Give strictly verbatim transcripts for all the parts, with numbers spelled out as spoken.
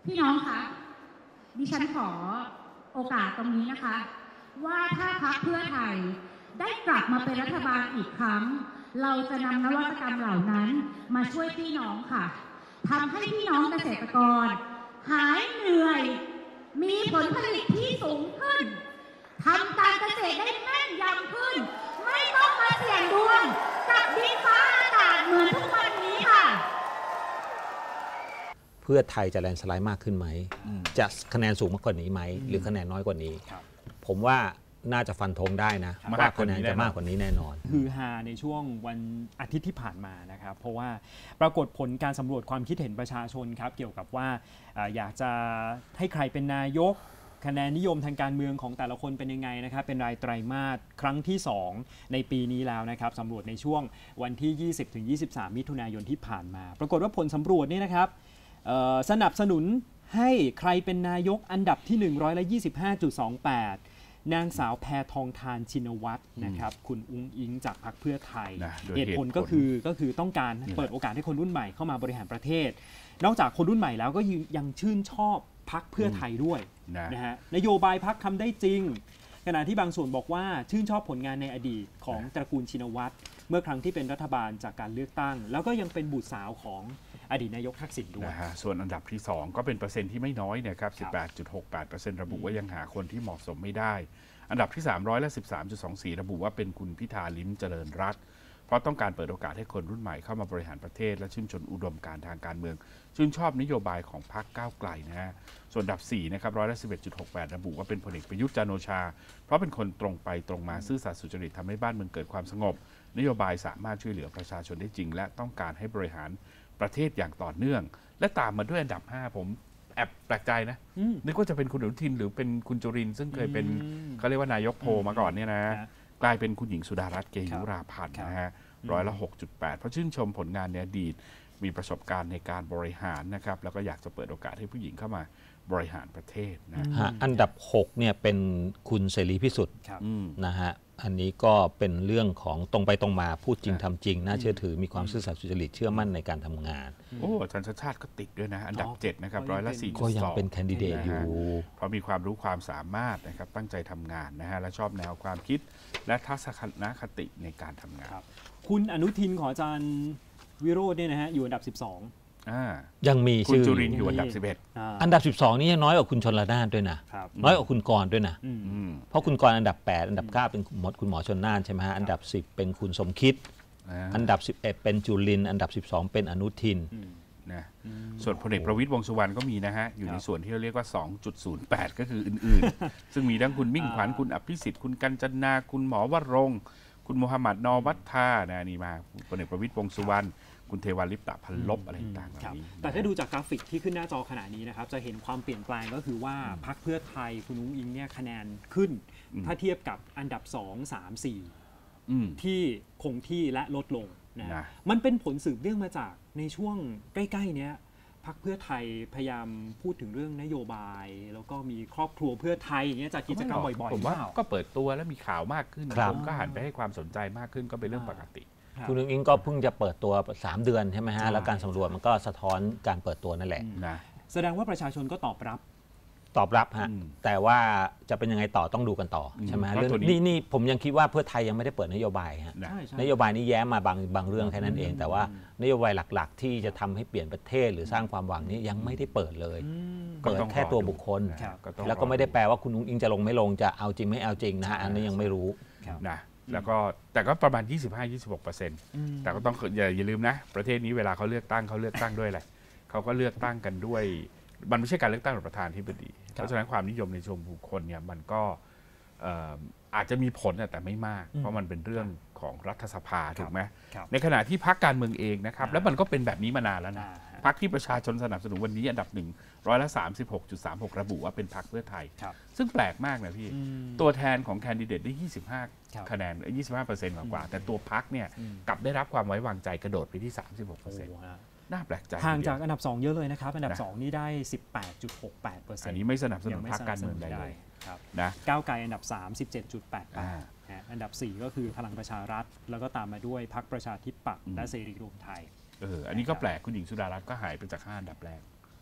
พี่น้องคะดิฉันขอโอกาสตรงนี้นะคะว่าถ้าพรรคเพื่อไทยได้กลับมาเป็นรัฐบาลอีกครั้งเราจะนำนวัตกรรมเหล่านั้นมาช่วยพี่น้องค่ะทำให้พี่น้องเกษตรกรหายเหนื่อยมีผลผลิตที่สูงขึ้นทำการเกษตรได้แม่นยำขึ้นไม่ต้องมาเสี่ยงดวงกับดินฟ้าอากาศเหมือนทุกวันนี้ค่ะเพื่อไทยจะแลนสไลด์มากขึ้นไหมจะคะแนนสูงมากกว่านี้ไหมหรือคะแนนน้อยกว่านี้ผมว่าน่าจะฟันธงได้นะว่าคะแนนจะมากกว่านี้แน่นอนคือฮาในช่วงวันอาทิตย์ที่ผ่านมานะครับเพราะว่าปรากฏผลการสำรวจความคิดเห็นประชาชนครับเกี่ยวกับว่าอยากจะให้ใครเป็นนายกคะแนนนิยมทางการเมืองของแต่ละคนเป็นยังไงนะครับเป็นรายไตรมาสครั้งที่สองในปีนี้แล้วนะครับสำรวจในช่วงวันที่ ยี่สิบถึงยี่สิบสาม มิถุนายนที่ผ่านมาปรากฏว่าผลสำรวจนี่นะครับสนับสนุนให้ใครเป็นนายกอันดับที่ หนึ่งร้อยยี่สิบห้าจุดสองแปด นางสาวแพทองธารชินวัตรนะครับคุณอุ้งอิงจากพรรคเพื่อไทยเหตุผลก็คือก็คือต้องการเปิดโอกาสให้คนรุ่นใหม่เข้ามาบริหารประเทศนอกจากคนรุ่นใหม่แล้วก็ยังชื่นชอบพรรคเพื่อไทยด้วยนะฮะนโยบายพรรคทำได้จริงขณะที่บางส่วนบอกว่าชื่นชอบผลงานในอดีตของตระกูลชินวัตรเมื่อครั้งที่เป็นรัฐบาลจากการเลือกตั้งแล้วก็ยังเป็นบุตรสาวของอดีตนายกทักษิณด้วยนะฮะส่วนอันดับที่สองก็เป็นเปอร์เซ็นต์ที่ไม่น้อยนะครับ สิบแปดจุดหกแปดเปอร์เซ็นต์ ระบุว่ายังหาคนที่เหมาะสมไม่ได้อันดับที่สามร้อยละ สิบสามจุดสองสี่ ระบุว่าเป็นคุณพิธาลิ้มเจริญรัตน์เพราะต้องการเปิดโอกาสให้คนรุ่นใหม่เข้ามาบริหารประเทศและชื่นชมอุดมการณ์ทางการเมืองชื่นชอบนโยบายของพรรคก้าวไกลนะฮะส่วนอันดับสี่นะครับร้อยละ สิบเอ็ดจุดหกแปด ระบุว่าเป็นพลเอกประยุทธ์จันทร์โอชาเพราะเป็นคนตรงไปตรงมาซื่อสัตย์สุจริตทำให้บ้านเมืองเกิดความสงบนโยบายสามารถช่วยเหลือประชาชนได้จริงและต้องการให้บริหารประเทศอย่างต่อเนื่องและตามมาด้วยอันดับห้าผมแอบแปลกใจนะนึกว่าจะเป็นคุณอนุทินหรือเป็นคุณจุรินทร์ซึ่งเคยเป็นเขาเรียกว่านายกโพมาก่อนเนี่ยนะกลายเป็นคุณหญิงสุดารัตน์เกยุราพันธ์นะฮะร้อยละ หกจุดแปด เพราะชื่นชมผลงานในอดีตมีประสบการณ์ในการบริหารนะครับแล้วก็อยากจะเปิดโอกาสให้ผู้หญิงเข้ามาบริหารประเทศนะอันดับหกเนี่ยเป็นคุณเสรีพิสุทธิ์นะฮะอันนี้ก็เป็นเรื่องของตรงไปตรงมาพูดจริงทำจริงน่าเชื่อถือมีความซื่อสัตย์สุจริตเชื่อมั่นในการทำงานโอ้อาจารย์ชาติชาติก็ติดด้วยนะอันดับเจ็ดนะครับร้อยละสี่จุดสองก็ยังเป็นแคนดิเดตอยู่เพราะมีความรู้ความสามารถนะครับตั้งใจทำงานนะฮะและชอบแนวความคิดและทัศนคติในการทำงานคุณอนุทินของอาจารย์วิโรจน์เนี่ยนะฮะอยู่อันดับสิบสองยังมีชื่อคุณจุรินทร์อยู่อันดับสิบเอ็ดอันดับสิบสองนี่ยังน้อยกว่าคุณชลน่านด้วยนะน้อยกว่าคุณกรณ์ด้วยนะเพราะคุณกรณ์อันดับแปดอันดับเก้าเป็นคุณหมอชลน่านใช่ไหมฮะอันดับสิบเป็นคุณสมคิดอันดับสิบเอ็ดเป็นจุลินทร์อันดับสิบสองเป็นอนุทินนะส่วนพลเอกประวิตรวงษ์สุวรรณก็มีนะฮะอยู่ในส่วนที่เราเรียกว่า สองจุดศูนย์แปด ก็คืออื่นๆซึ่งมีทั้งคุณมิ่งขวัญคุณอภิสิทธิ์คุณกัญจนาคุณหมอวรงค์คุณโมฮัมหมัดนอวัฒธานะนี่มาพลเอกประวิตรวงษ์สุวรรณคุณเทวาลิปตะพันลบอะไรต่างๆเหล่านี้แต่ถ้าดูจากกราฟิกที่ขึ้นหน้าจอขณะนี้นะครับจะเห็นความเปลี่ยนแปลงก็คือว่าพรรคเพื่อไทยคุณอุ้งอิงเนี่ยคะแนนขึ้นถ้าเทียบกับอันดับสอง สาม สี่ที่คงที่และลดลงนะมันเป็นผลสืบเนื่องมาจากในช่วงใกล้ๆเนี้ยพรรคเพื่อไทยพยายามพูดถึงเรื่องนโยบายแล้วก็มีครอบครัวเพื่อไทยอย่างเงี้ยจากกิจกรรมบ่อยๆผมว่าก็เปิดตัวแล้วมีข่าวมากขึ้นผมก็หันไปให้ความสนใจมากขึ้นก็เป็นเรื่องปกติคุณอุ้งอิงก็เพิ่งจะเปิดตัวสามเดือนใช่ไหมฮะแล้วการสำรวจมันก็สะท้อนการเปิดตัวนั่นแหละนะแสดงว่าประชาชนก็ตอบรับตอบรับฮะแต่ว่าจะเป็นยังไงต่อต้องดูกันต่อใช่ไหมเรื่องนี่นี่ผมยังคิดว่าเพื่อไทยยังไม่ได้เปิดนโยบายฮะนโยบายนี้แย้มมาบางบางเรื่องแค่นั้นเองแต่ว่านโยบายหลักๆที่จะทำให้เปลี่ยนประเทศหรือสร้างความหวังนี้ยังไม่ได้เปิดเลยเปิดแค่ตัวบุคคลแล้วก็ไม่ได้แปลว่าคุณอุ้งอิงจะลงไม่ลงจะเอาจริงไม่เอาจริงนะฮะอันนี้ยังไม่รู้นะแล้วก็แต่ก็ประมาณ ยี่สิบห้าถึงยี่สิบหกเปอร์เซ็นต์ แต่ก็ต้องอย่าอย่าลืมนะประเทศนี้เวลาเขาเลือกตั้งเขาเลือกตั้งด้วยอะไรเขาก็เลือกตั้งกันด้วยมันไม่ใช่การเลือกตั้งของประธานธิบดีเพราะฉะนั้นความนิยมในชมบุคคลเนี่ยมันก็อาจจะมีผลแต่ไม่มากเพราะมันเป็นเรื่องของรัฐสภาถูกไหมในขณะที่พรรคการเมืองเองนะครับแล้วมันก็เป็นแบบนี้มานานแล้วนะพรรคที่ประชาชนสนับสนุนวันนี้อันดับหนึ่งร้อยละสามสิบหกจุดสามหกระบุว่าเป็นพรรคเพื่อไทยซึ่งแปลกมากนะพี่ตัวแทนของแคนดิเดตได้ยี่สิบห้าคะแนน ยี่สิบห้าเปอร์เซ็นต์ กว่าแต่ตัวพรรคเนี่ยกลับได้รับความไว้วางใจกระโดดไปที่ สามสิบหกเปอร์เซ็นต์ น่าแปลกใจห่างจากอันดับสองเยอะเลยนะครับอันดับสองนี่ได้ สิบแปดจุดหกแปดเปอร์เซ็นต์อันนี้ไม่สนับสนุนพรรคการเมืองใดเลยนะก้าวไกลอันดับสาม สิบเจ็ดจุดแปดแปด อันดับสี่ก็คือพลังประชารัฐแล้วก็ตามมาด้วยพรรคประชาธิปัตย์และเสรีรวมไทยเอออันนี้ก็แปลกคุณหญิงสุดารัตน์ก็หายไปจากห้าอันดับแรก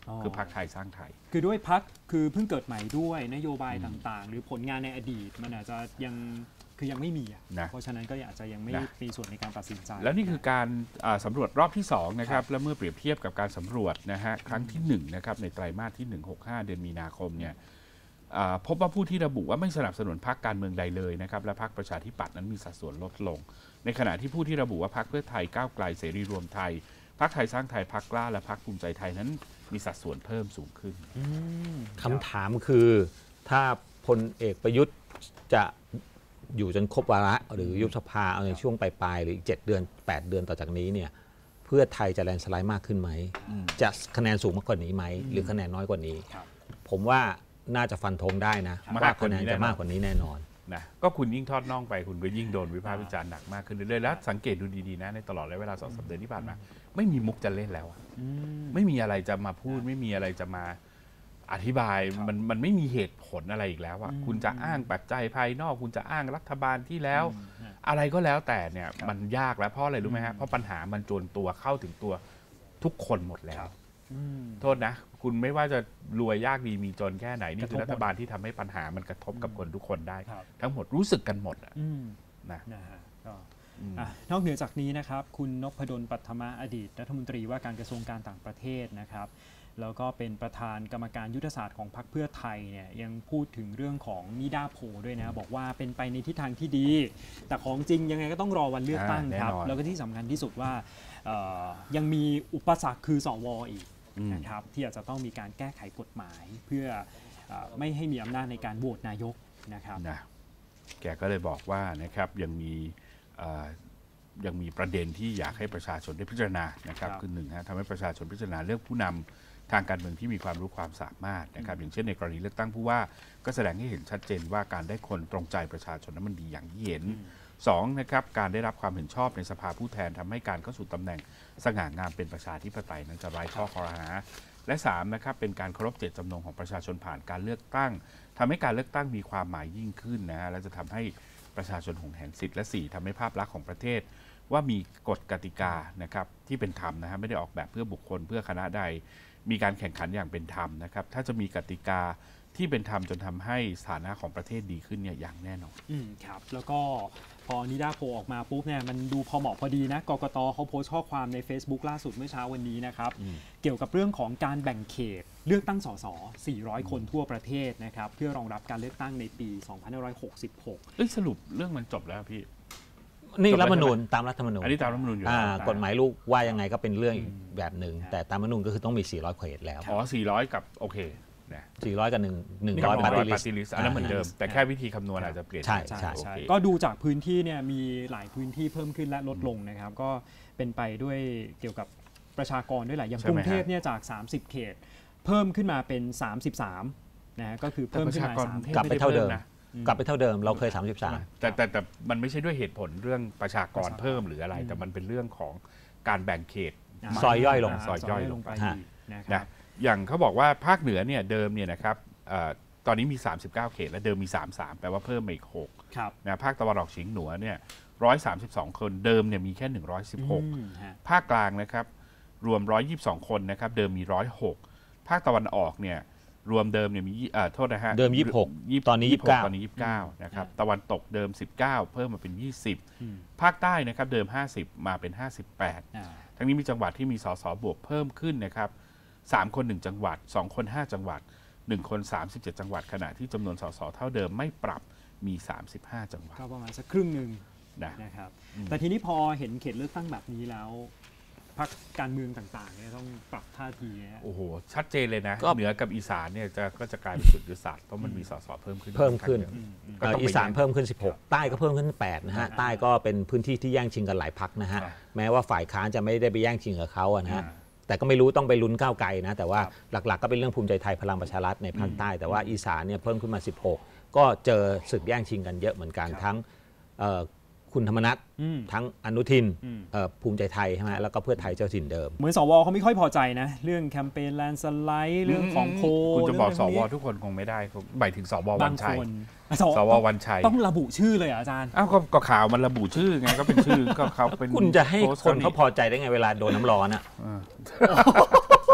คือพรรคไทยสร้างไทยคือด้วยพรรคคือเพิ่งเกิดใหม่ด้วยนโยบายต่างๆหรือผลงานในอดีตมันอาจจะยังคือยังไม่มีนะเพราะฉะนั้นก็อาจจะยังไม่มีส่วนในการตัดสินใจแล้วนี่คือการสำรวจรอบที่สองนะครับและเมื่อเปรียบเทียบกับการสำรวจนะฮะครั้งที่หนึ่งนะครับในไตรมาสที่หนึ่ง หก ห้าเดือนมีนาคมเนี่ยพบว่าผู้ที่ระบุว่าไม่สนับสนุนพรรคการเมืองใดเลยนะครับและพรรคประชาธิปัตย์นั้นมีสัดส่วนลดลงในขณะที่ผู้ที่ระบุว่าพรรคเพื่อไทยก้าวไกลเสรีรวมไทยพรรคไทยสร้างไทยพรรคกล้าและพรรคภูมิใจไทยนั้นมีสัดส่วนเพิ่มสูงขึ้นคำถามคือถ้าพลเอกประยุทธ์จะอยู่จนครบวาระหรือยุบสภาเอาในช่วงปลายๆหรืออีกเจ็ดเดือนแปดเดือนต่อจากนี้เนี่ยเพื่อไทยจะแลนด์สไลด์มากขึ้นไหมจะคะแนนสูงมากกว่านี้ไหมหรือคะแนนน้อยกว่านี้ผมว่าน่าจะฟันธงได้นะว่าคะแนนจะมากกว่านี้แน่นอนนะก็คุณยิ่งทอดน่องไปคุณก็ยิ่งโดนวิพากษ์วิจารณ์หนักมากขึ้นเรื่อยๆแล้วสังเกตดูดีๆนะในตลอดระยะเวลาสองสามเดือนที่ผ่านมาไม่มีมุกจะเล่นแล้วไม่มีอะไรจะมาพูดไม่มีอะไรจะมาอธิบายมันมันไม่มีเหตุผลอะไรอีกแล้วอ่ะคุณจะอ้างปัจจัยภายนอกคุณจะอ้างรัฐบาลที่แล้วอะไรก็แล้วแต่เนี่ยมันยากแล้วเพราะอะไรรู้ไหมฮะเพราะปัญหามันโจรตัวเข้าถึงตัวทุกคนหมดแล้วโทษนะคุณไม่ว่าจะรวยยากดีมีจนแค่ไหนนี่คือรัฐบาลที่ทำให้ปัญหามันกระทบกับคนทุกคนได้ทั้งหมดรู้สึกกันหมดอ่ะนะนอกเหนือจากนี้นะครับคุณนพดลปัทมะอดีตรัฐมนตรีว่าการกระทรวงการต่างประเทศนะครับแล้วก็เป็นประธานกรรมการยุทธศาสตร์ของพรรคเพื่อไทยเนี่ยยังพูดถึงเรื่องของนิดาโพด้วยนะบอกว่าเป็นไปในทิศทางที่ดีแต่ของจริงยังไงก็ต้องรอวันเลือกตั้งครับแล้วก็ที่สำคัญที่สุดว่ายังมีอุปสรรคคือสวอีกนะครับที่อาจจะต้องมีการแก้ไขกฎหมายเพื่อไม่ให้มีอำนาจในการโหวตนายกนะครับนะแกก็เลยบอกว่านะครับยังมียังมีประเด็นที่อยากให้ประชาชนได้พิจารณานะครับคือหนึ่งฮะทำให้ประชาชนพิจารณาเลือกผู้นำทางการเมืองที่มีความรู้ความสามารถนะครับอย่างเช่นในกรณีเลือกตั้งผู้ว่าก็แสดงให้เห็นชัดเจนว่าการได้คนตรงใจประชาชนนั้นมันดีอย่างที่เห็นสองนะครับการได้รับความเห็นชอบในสภาผู้แทนทำให้การเข้าสู่ตำแหน่งสง่างามเป็นประชาธิปไตยนั้นจะไร้ข้อคอรหาและสามนะครับเป็นการเคารพเจตจำนงของประชาชนผ่านการเลือกตั้งทำให้การเลือกตั้งมีความหมายยิ่งขึ้นนะฮะและจะทำให้ประชาชนหวงแหนสิทธิ์และสี่ทำให้ภาพลักษณ์ของประเทศว่ามีกฎกติกานะครับที่เป็นธรรมนะฮะไม่ได้ออกแบบเพื่อบุคคลเพื่อคณะใดมีการแข่งขันอย่างเป็นธรรมนะครับถ้าจะมีกติกาที่เป็นธรรมจนทำให้สถานะของประเทศดีขึ้นเนี่ยอย่างแน่นอนอืมครับแล้วก็พอนิดาโพออกมาปุ๊บเนี่ยมันดูพอเหมาะพอดีนะกกตเขาโพสต์ข้อความใน Facebook ล่าสุดเมื่อเช้าวันนี้นะครับเกี่ยวกับเรื่องของการแบ่งเขตเลือกตั้งสสสี่ร้อยคนทั่วประเทศนะครับเพื่อรองรับการเลือกตั้งในปีสองพันห้าร้อยหกสิบหกเอ้ยสรุปเรื่องมันจบแล้วพี่นี่รัฐธรรมนูญตามรัฐธรรมนูญอันนี้ตามรัฐธรรมนูญอยู่กฎหมายลูกว่ายังไงก็เป็นเรื่องอีกแบบหนึ่งแต่ตามรัฐธรรมนูญก็คือต้องมีสี่ร้อยเขตแล้วอ๋อสี่ร้อยกับโอเคสี่ร้อยกับหนึ่ง หนึ่งร้อยปฏิริษีอันนั้นเหมือนเดิมแต่แค่วิธีคำนวณอาจจะเปลี่ยนใช่ใช่ใช่ก็ดูจากพื้นที่เนี่ยมีหลายพื้นที่เพิ่มขึ้นและลดลงนะครับก็เป็นไปด้วยเกี่ยวกับประชากรด้วยแหละอย่างกรุงเทพเนี่ยจากสามสิบเขตเพิ่มขึ้นมาเป็นสามสิบสามนะก็คือเพิ่มขึ้นมาสามกลับไปเท่าเดิมกลับไปเท่าเดิมเราเคยสามสิบสามแต่แต่แต่มันไม่ใช่ด้วยเหตุผลเรื่องประชากรเพิ่มหรืออะไรแต่มันเป็นเรื่องของการแบ่งเขตซอยย่อยลงซอยย่อยลงไปนะอย่างเขาบอกว่าภาคเหนือเนี่ยเดิมเนี่ยนะครับตอนนี้มีสามสิบเก้าเขตและเดิมมีสามสิบสามแปลว่าเพิ่มมาอีกหกนะภาคตะวันออกเฉียงเหนือเนี่ยหนึ่งร้อยสามสิบสองคนเดิมเนี่ยมีแค่หนึ่งร้อยสิบหกภาคกลางนะครับรวมหนึ่งร้อยยี่สิบสองคนนะครับเดิมมีหนึ่งร้อยหกภาคตะวันออกเนี่ยรวมเดิมเนี่ยมีโทษนะฮะเดิมยี่สิบหกตอนนี้ยี่สิบเก้าตอนนี้ยี่สิบเก้านะครับตะวันตกเดิมสิบเก้าเพิ่มมาเป็นยี่สิบภาคใต้นะครับเดิมห้าสิบมาเป็นห้าสิบแปดทั้งนี้มีจังหวัดที่มีสสบวกเพิ่มขึ้นนะครับสามคนหนึ่งจังหวัดสองคนห้าจังหวัดหนึ่งคนสามสิบเจ็ดจังหวัดขณะที่จำนวนสสเท่าเดิมไม่ปรับมีสามสิบห้าจังหวัดก็ประมาณสักครึ่งหนึ่งนะครับแต่ทีนี้พอเห็นเขตเลือกตั้งแบบนี้แล้วพรรคการเมืองต่างๆเนี่ยต้องปรับท่าทีโอ้โหชัดเจนเลยนะเหนือกับอีสานเนี่ยจะก็จะกลายเป็นจุดยุทธศาสตร์เพราะมันมีสสเพิ่มขึ้นเพิ่มขึ้นอีสานเพิ่มขึ้นสิบหกใต้ก็เพิ่มขึ้นแปดนะฮะใต้ก็เป็นพื้นที่ที่แย่งชิงกันหลายพรรคนะฮะแม้ว่าฝ่ายค้านจะไม่ได้ไปแย่งชิงกับเขานะฮะแต่ก็ไม่รู้ต้องไปลุ้นก้าวไกลนะแต่ว่าหลักๆก็เป็นเรื่องภูมิใจไทยพลังประชารัฐในภาคใต้แต่ว่าอีสานเนี่ยเพิ่มขึ้นมาสิบหกก็เจอศึกแย่งชิงกันเยอะเหมือนกันทั้งคุณธรรมนัสทั้งอนุทินภูมิใจไทยใช่ไหมแล้วก็เพื่อไทยเจ้าถิ่นเดิมเหมือนสวเขาไม่ค่อยพอใจนะเรื่องแคมเปญแลนด์สไลด์เรื่องของโพคุณจะบอกสวทุกคนคงไม่ได้หมายถึงสววันชัยสววันชัยต้องระบุชื่อเลยอาจารย์อ้าวก็ข่าวมันระบุชื่อไงก็เป็นชื่อก็เขาเป็นคุณจะให้คนเขาพอใจได้ไงเวลาโดนน้ำร้อนอ่ะ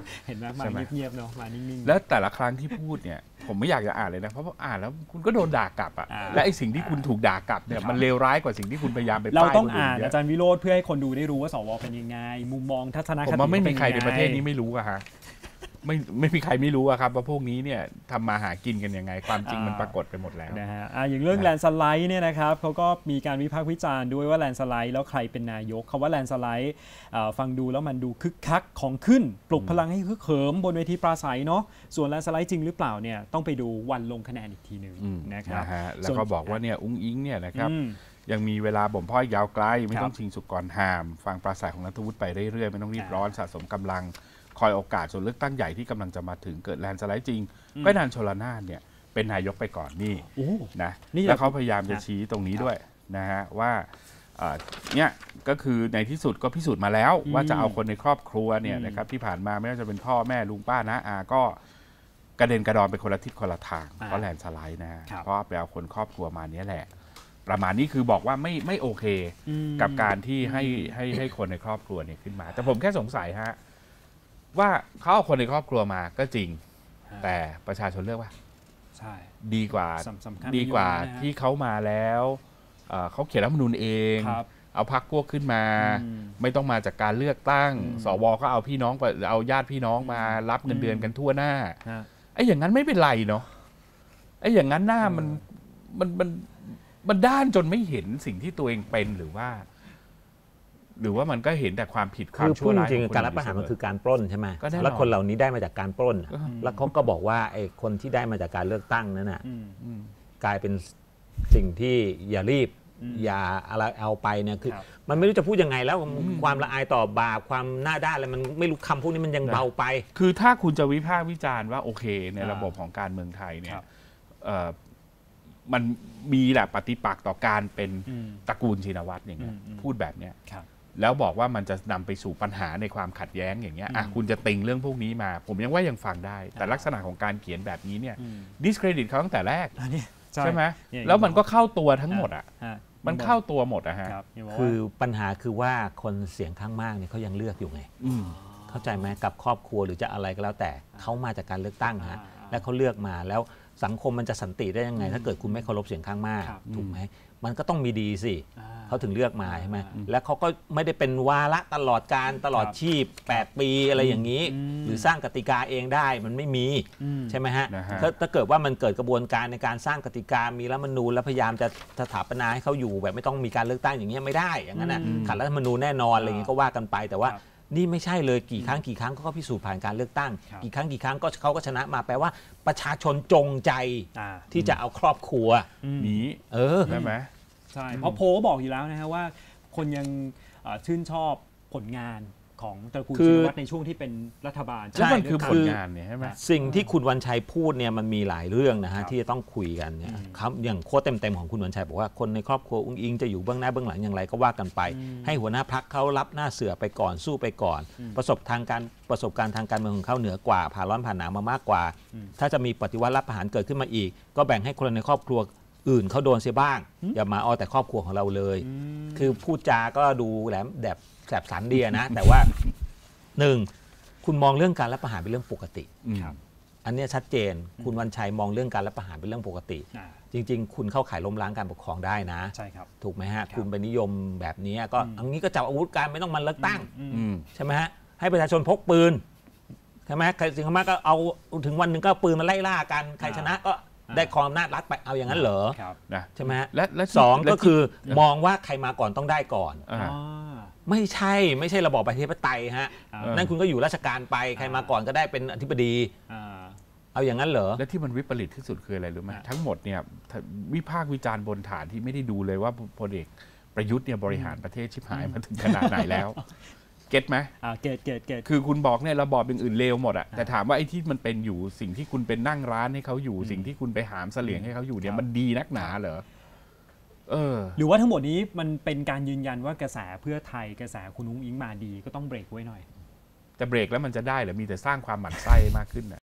เห็นไหมมาเงียบๆเนาะมานิ่งๆแล้วแต่ละครั้งที่พูดเนี่ยผมไม่อยากจะอ่านเลยนะเพราะว่าอ่านแล้วคุณก็โดนด่ากลับอ่ะและไอ้สิ่งที่คุณถูกด่ากลับเนี่ยมันเลวร้ายกว่าสิ่งที่คุณพยายามไปป้ายเราต้องอ่านอาจารย์วิโรจน์เพื่อให้คนดูได้รู้ว่าสวเป็นยังไงมุมมองทัศนคติผมว่าไม่มีใครในประเทศนี้ไม่รู้อะฮะไม่ไม่มีใครไม่รู้อะครับว่าพวกนี้เนี่ยทำมาหากินกันยังไงความจริงมันปรากฏไปหมดแล้วนะฮะอย่างเรื่องแลนสไลด์เนี่ยนะครับเขาก็มีการวิพากษ์วิจารณ์ด้วยว่าแลนสไลด์แล้วใครเป็นนายกคำว่าแลนสไลด์ฟังดูแล้วมันดูคึกคักของขึ้นปลุกพลังให้คึกเขิมบนเวทีปราศัยเนาะส่วนแลนสไลด์จริงหรือเปล่าเนี่ยต้องไปดูวันลงคะแนนอีกทีหนึ่งนะครับแล้วก็บอกว่าเนี่ยอุ้งอิงเนี่ยนะครับยังมีเวลาบ่มเพาะยาวไกลไม่ต้องชิงสุกรหามฟังปราศัยของนัทวุฒิไปเรื่อยๆไม่ต้องรีบร้อนสะสมกำลังคอยโอกาสส่วนเลือกตั้งใหญ่ที่กำลังจะมาถึงเกิดแลนด์สไลด์จริงก็นานชลนานเนี่ยเป็นนายกไปก่อนนี่นะแล้วเขาพยายามจะชี้ตรงนี้ด้วยนะฮะว่าเนี่ยก็คือในที่สุดก็พิสูจน์มาแล้วว่าจะเอาคนในครอบครัวเนี่ยนะครับที่ผ่านมาไม่ว่าจะเป็นพ่อแม่ลุงป้านะอาก็กระเด็นกระดอนไปคนละทิศคนละทางเพราะแลนด์สไลด์นะฮะเพราะไปเอาคนครอบครัวมาเนี้ยแหละประมาณนี้คือบอกว่าไม่ไม่โอเคกับการที่ให้ให้ให้คนในครอบครัวเนี่ยขึ้นมาแต่ผมแค่สงสัยฮะว่าเขาเอาคนในครอบครัวมาก็จริงแต่ประชาชนเลือกว่าใช่ดีกว่าดีกว่าที่เขามาแล้วเขาเขียนรัฐธรรมนูญเองเอาพรรคพวกขึ้นมาไม่ต้องมาจากการเลือกตั้งสวก็เอาพี่น้องเอาญาติพี่น้องมารับเงินเดือนกันทั่วหน้าไอ้อย่างนั้นไม่เป็นไรเนาะไอ้อย่างนั้นหน้ามันมันมันมันด้านจนไม่เห็นสิ่งที่ตัวเองเป็นหรือว่าหรือว่ามันก็เห็นแต่ความผิดความชั่วร้ายจริงๆการรัฐประหารมันคือการปล้นใช่ไหมแล้วคนเหล่านี้ได้มาจากการปล้นแล้วเขาก็บอกว่าไอ้คนที่ได้มาจากการเลือกตั้งนั้นน่ะกลายเป็นสิ่งที่อย่ารีบอย่าอะไรเอาไปเนี่ยคือมันไม่รู้จะพูดยังไงแล้วความละอายต่อบาปความหน้าด้านอะไรมันไม่รู้คำพวกนี้มันยังเบาไปคือถ้าคุณจะวิพากษ์วิจารณ์ว่าโอเคในระบบของการเมืองไทยเนี่ยมันมีแหละปฏิปักษ์ต่อการเป็นตระกูลชินวัตรอย่างเงี้ยพูดแบบเนี้ยแล้วบอกว่ามันจะนำไปสู่ปัญหาในความขัดแย้งอย่างเงี้ยอ่ะคุณจะติงเรื่องพวกนี้มาผมยังว่ายังฟังได้แต่ลักษณะของการเขียนแบบนี้เนี่ยดิสเครดิตเขาตั้งแต่แรกใช่ไหมแล้วมันก็เข้าตัวทั้งหมดอ่ะมันเข้าตัวหมดอะฮะคือปัญหาคือว่าคนเสียงข้างมากเนี่ยเขายังเลือกอยู่ไงเข้าใจไหมกับครอบครัวหรือจะอะไรก็แล้วแต่เขามาจากการเลือกตั้งฮะแล้วเขาเลือกมาแล้วสังคมมันจะสันติได้ยังไงถ้าเกิดคุณไม่เคารพเสียงข้างมากถูกไหมมันก็ต้องมีดีสิเขาถึงเลือกมาใช่ไหมแล้วเขาก็ไม่ได้เป็นวาระตลอดการตลอดชีพแปดปีอะไรอย่างนี้หรือสร้างกติกาเองได้มันไม่มีใช่ไหมฮะถ้าเกิดว่ามันเกิดกระบวนการในการสร้างกติกามีรัฐธรรมนูญแล้วพยายามจะสถาปนาให้เขาอยู่แบบไม่ต้องมีการเลือกตั้งอย่างนี้ไม่ได้อย่างนั้นนะขัดรัฐธรรมนูญแน่นอนอะไรอย่างนี้ก็ว่ากันไปแต่ว่านี่ไม่ใช่เลยกี่ครั้งกี่ครั้งก็พิสูจน์ผ่านการเลือกตั้งกี่ครั้งกี่ครั้งก็เขาก็ชนะมาแปลว่าประชาชนจงใจที่จะเอาครอบครัวนี้เออใช่ไหมใช่เพราะโพลบอกอยู่แล้วนะฮะว่าคนยังชื่นชอบผลงานของตระกูลชินวัตรในช่วงที่เป็นรัฐบาลใช่มันคือผลงานเนี่ยใช่ไหมสิ่งที่คุณวันชัยพูดเนี่ยมันมีหลายเรื่องนะฮะที่จะต้องคุยกันเนี่ยครับอย่างโค้ดเต็มๆของคุณวันชัยบอกว่าคนในครอบครัวอุ้งอิงจะอยู่เบื้องหน้าเบื้องหลังอย่างไรก็ว่ากันไปให้หัวหน้าพรรคเขารับหน้าเสือไปก่อนสู้ไปก่อนประสบทางการประสบการณ์ทางการเมืองของเขาเหนือกว่าผ่านร้อนผ่านหนาวมามากกว่าถ้าจะมีปฏิวัติรัฐประหารเกิดขึ้นมาอีกก็แบ่งให้คนในครอบครัวอื่นเขาโดนเสียบ้างอย่ามาเอาแต่ครอบครัวของเราเลยคือพูดจาก็ดูแหลมแบบแสบสันดีนะแต่ว่าหนึ่งคุณมองเรื่องการรัฐประหารเป็นเรื่องปกติอันนี้ชัดเจนคุณวันชัยมองเรื่องการรัฐประหารเป็นเรื่องปกติจริงๆคุณเข้าข่ายล้มล้างการปกครองได้นะใช่ครับถูกไหมฮะคุณไปนิยมแบบนี้ก็อันนี้ก็จับอาวุธการไม่ต้องมันเลือกตั้งใช่ไหมฮะให้ประชาชนพกปืนใช่ไหมใครสิ่งที่มากก็เอาถึงวันหนึ่งก็ปืนมาไล่ล่ากันใครชนะก็ได้ครองอำนาจรัฐไปเอาอย่างนั้นเหรอใช่ไหมและสองก็คือมองว่าใครมาก่อนต้องได้ก่อนไม่ใช่ไม่ใช่ระบอบประชาธิปไตยฮะนั่นคุณก็อยู่ราชการไปใครมาก่อนก็ได้เป็นอธิบดีเอาอย่างนั้นเหรอและที่มันวิปริตที่สุดคืออะไรรู้ไหมทั้งหมดเนี่ยวิพากษ์วิจารณ์บนฐานที่ไม่ได้ดูเลยว่าพลเอกประยุทธ์เนี่ยบริหารประเทศชิบหายมาถึงขนาดไหนแล้วเก็ตไหมอ่าเก็ตเก็ตเก็ตคือคุณบอกเนี่ยระบอบอย่างอื่นเลวหมดอะแต่ถามว่าไอ้ที่มันเป็นอยู่สิ่งที่คุณเป็นนั่งร้านให้เขาอยู่สิ่งที่คุณไปหามเสลี่ยงให้เขาอยู่เนี่ยมันดีนักหนาเหรอเออหรือว่าทั้งหมดนี้มันเป็นการยืนยันว่ากระแสเพื่อไทยกระแสคุณอุ้งอิงมาดีก็ต้องเบรกไว้หน่อยแต่เบรกแล้วมันจะได้หรือมีแต่สร้างความหมั่นไส้มากขึ้นนะ